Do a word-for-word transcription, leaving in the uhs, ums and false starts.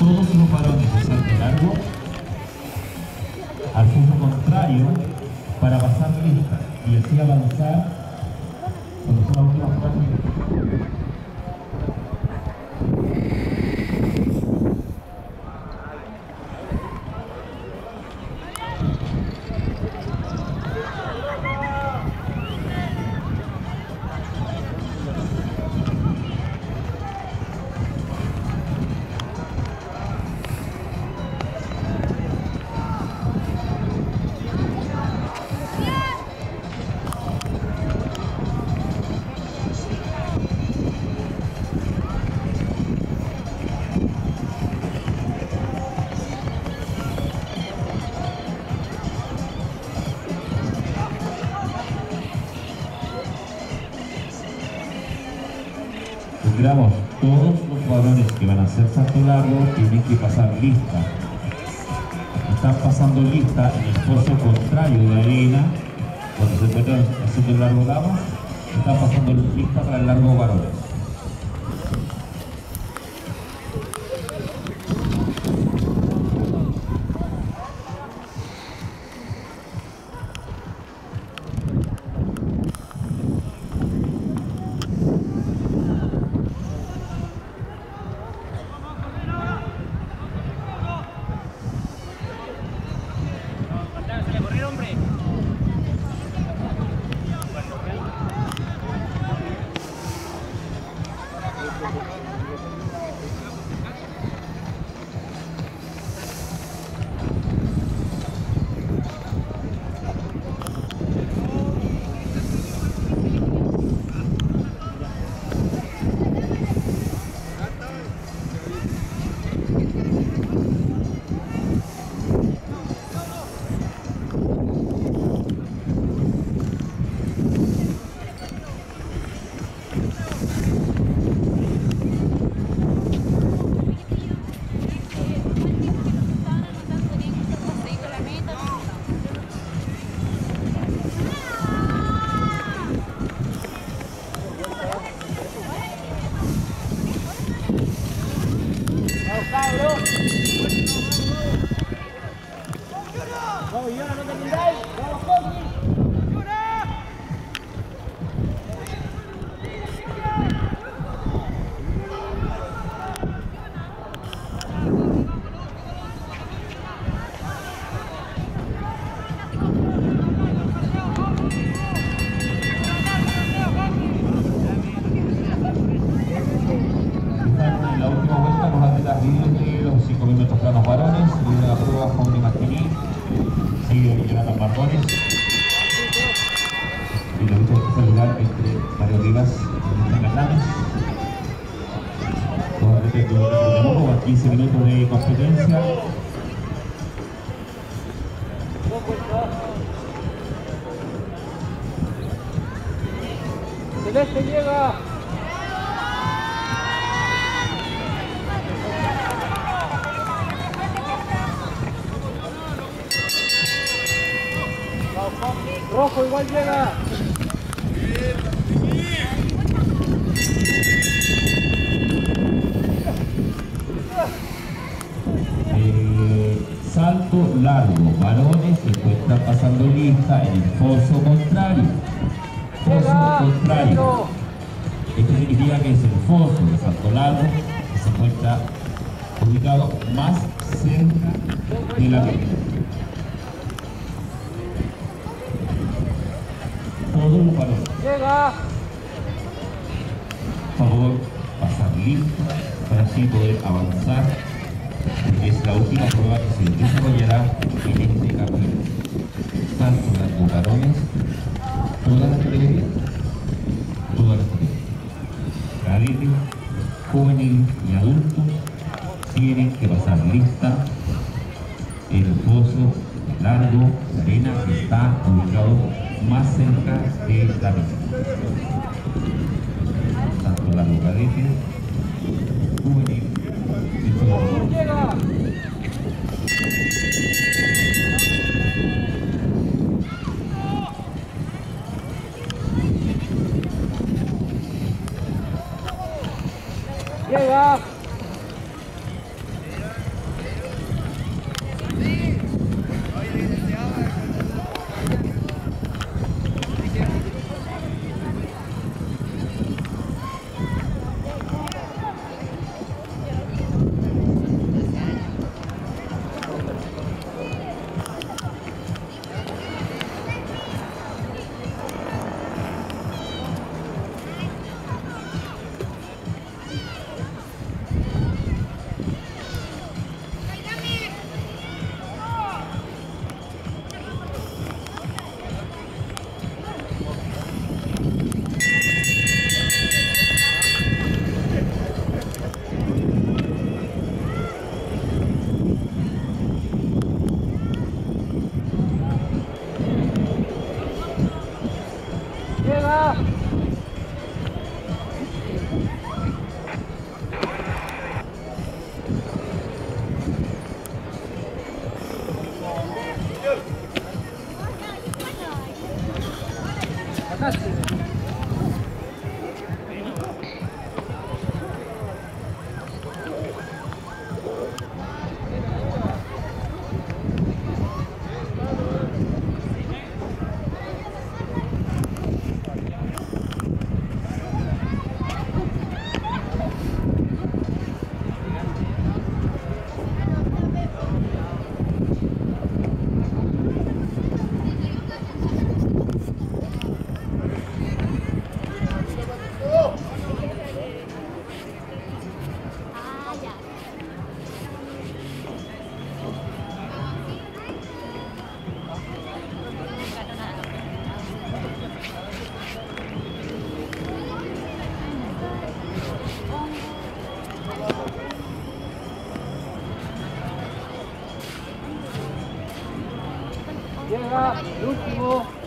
todos los varones de salto largo al foso contrario para pasar lista y así avanzar cuando son las últimas prácticas. Logramos, todos los varones que van a hacer salto largo tienen que pasar lista. Están pasando lista en el foso contrario de arena, cuando se encuentran haciendo el largo dama, están pasando lista para el largo varones. quince minutos de competencia. Celeste llega. Rojo igual llega. Eh, salto largo, varones se encuentran pasando lista en el foso contrario. Foso contrario. Esto significa que es el foso de salto largo que se encuentra ubicado más cerca de la meta. Todos los varones. Llega. Por favor, pasar listo para así poder avanzar, porque es la última prueba que se desarrollará en este camino. Salto largo varones, todas las categorías, todas las categorías. Cadete, juvenil y adulto tienen que pasar lista en el foso largo arena que está ubicado más cerca de la meta. Salto largo cadete, juvenil y adulto. Llega. Llega. Llega. El último.